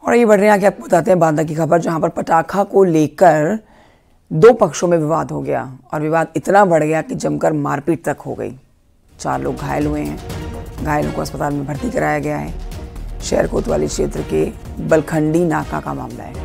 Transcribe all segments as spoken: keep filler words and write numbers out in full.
और ये बढ़ रहे हैं आगे आपको बताते हैं बांदा की खबर, जहां पर पटाखा को लेकर दो पक्षों में विवाद हो गया और विवाद इतना बढ़ गया कि जमकर मारपीट तक हो गई। चार लोग घायल हुए हैं। घायलों को अस्पताल में भर्ती कराया गया है। शहर कोतवाली क्षेत्र के बलखंडी नाका का मामला है।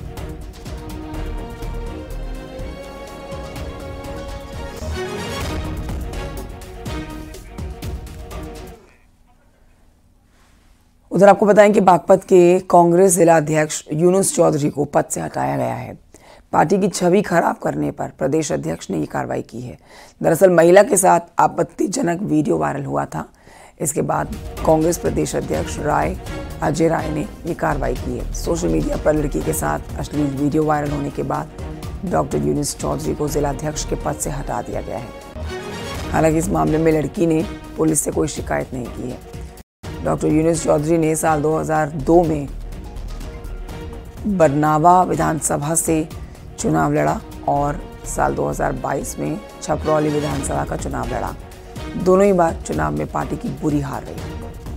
उधर आपको बताएं कि बागपत के कांग्रेस जिला अध्यक्ष यूनुस चौधरी को पद से हटाया गया है। पार्टी की छवि खराब करने पर प्रदेश अध्यक्ष ने ये कार्रवाई की है। दरअसल महिला के साथ आपत्तिजनक वीडियो वायरल हुआ था। इसके बाद कांग्रेस प्रदेश अध्यक्ष राय अजय राय ने ये कार्रवाई की है। सोशल मीडिया पर लड़की के साथ अश्लील वीडियो वायरल होने के बाद डॉक्टर यूनुस चौधरी को जिलाध्यक्ष के पद से हटा दिया गया है। हालांकि इस मामले में लड़की ने पुलिस से कोई शिकायत नहीं की है। डॉक्टर यूनुस चौधरी ने साल दो हज़ार दो में बरनावा विधानसभा से चुनाव लड़ा और साल दो हज़ार बाईस में छपरौली विधानसभा का चुनाव लड़ा। दोनों ही बार चुनाव में पार्टी की बुरी हार रही।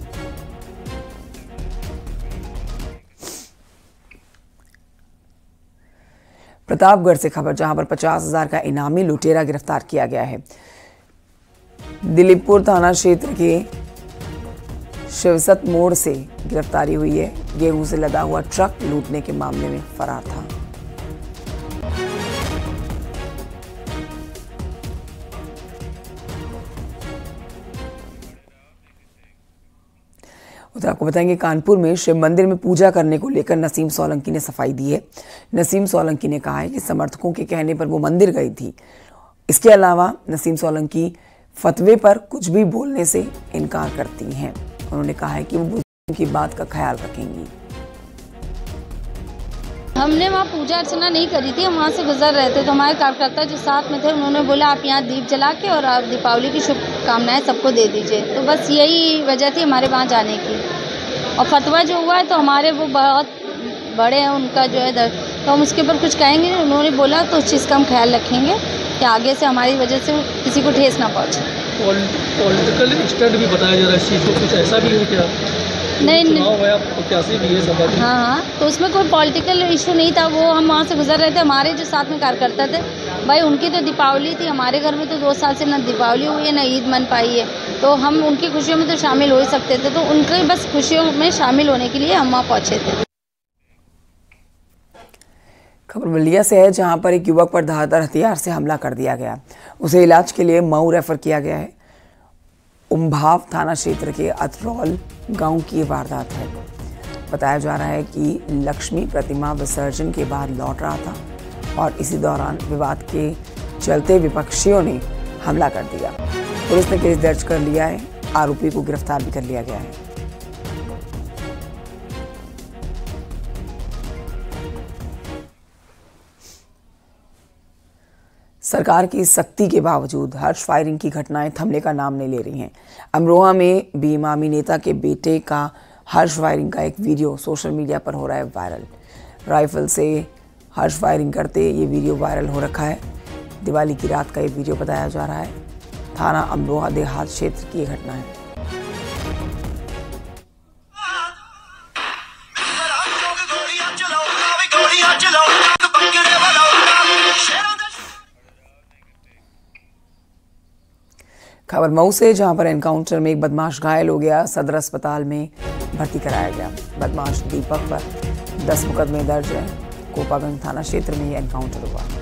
प्रतापगढ़ से खबर, जहां पर पचास हजार का इनामी लुटेरा गिरफ्तार किया गया है। दिलीपपुर थाना क्षेत्र के शिवसत मोड़ से गिरफ्तारी हुई है। गेहूं से लदा हुआ ट्रक लूटने के मामले में फरार था। उधर आपको बताएंगे कानपुर में शिव मंदिर में पूजा करने को लेकर नसीम सोलंकी ने सफाई दी है। नसीम सोलंकी ने कहा है कि समर्थकों के कहने पर वो मंदिर गई थी। इसके अलावा नसीम सोलंकी फतवे पर कुछ भी बोलने से इनकार करती हैं। उन्होंने कहा है कि वो बुजुर्गों की बात का ख्याल रखेंगी। हमने वहाँ पूजा अर्चना नहीं करी थी, हम वहाँ से गुजर रहे थे तो हमारे कार्यकर्ता जो साथ में थे उन्होंने बोला आप यहाँ दीप जला के और आप दीपावली की शुभकामनाएं सबको दे दीजिए। तो बस यही वजह थी हमारे वहाँ जाने की। और फतवा जो हुआ है तो हमारे वो बहुत बड़े हैं, उनका जो है दर्द, तो हम उसके ऊपर कुछ कहेंगे। उन्होंने बोला तो उस चीज़ का हम ख्याल रखेंगे कि आगे से हमारी वजह से किसी को ठेस ना पहुँचे। पॉलिटिकल स्टंट भी बताया जा रहा है इस चीज़ को, कुछ ऐसा भी है क्या? नहीं चुनाव हुआ प्रत्याशी भी है सभा में। हाँ हाँ, तो उसमें कोई पॉलिटिकल इशू नहीं था। वो हम वहाँ से गुजर रहे थे, हमारे जो साथ में कार्यकर्ता थे, भाई उनकी तो दीपावली थी, हमारे घर में तो दो साल से ना दीपावली हुई है ना ईद मन पाई है, तो हम उनकी खुशियों में तो शामिल हो ही सकते थे। तो उनके बस खुशियों में शामिल होने के लिए हम वहाँ पहुँचे थे। खबर बलिया से है, जहां पर एक युवक पर धारदार हथियार से हमला कर दिया गया। उसे इलाज के लिए मऊ रेफर किया गया है। उम्भाव थाना क्षेत्र के अतरौल गांव की वारदात है। बताया जा रहा है कि लक्ष्मी प्रतिमा विसर्जन के बाद लौट रहा था और इसी दौरान विवाद के चलते विपक्षियों ने हमला कर दिया। पुलिस ने केस दर्ज कर लिया है। आरोपी को गिरफ्तार भी कर लिया गया है। सरकार की सख्ती के बावजूद हर्ष फायरिंग की घटनाएं थमने का नाम नहीं ले रही हैं। अमरोहा में भी इमामी नेता के बेटे का हर्ष फायरिंग का एक वीडियो सोशल मीडिया पर हो रहा है वायरल। राइफल से हर्ष फायरिंग करते ये वीडियो वायरल हो रखा है। दिवाली की रात का ये वीडियो बताया जा रहा है। थाना अमरोहा देहात क्षेत्र की ये घटना है। खबर मऊ से, जहां पर एनकाउंटर में एक बदमाश घायल हो गया। सदर अस्पताल में भर्ती कराया गया। बदमाश दीपक पर दस मुकदमे दर्ज है। कोपागंज थाना क्षेत्र में ये एनकाउंटर हुआ।